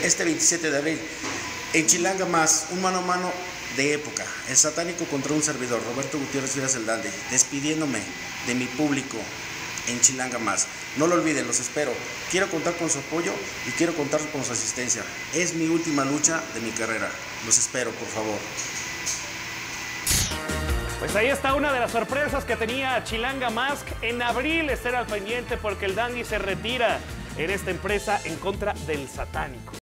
este 27 de abril. En Chilanga Más, un mano a mano de época. El Satánico contra un servidor, Roberto Gutiérrez Frías el Dandy, despidiéndome de mi público en Chilanga Más. No lo olviden, los espero. Quiero contar con su apoyo y quiero contar con su asistencia. Es mi última lucha de mi carrera. Los espero, por favor. Pues ahí está una de las sorpresas que tenía Chilanga Mask. En abril estará al pendiente porque el Dandy se retira en esta empresa en contra del Satánico.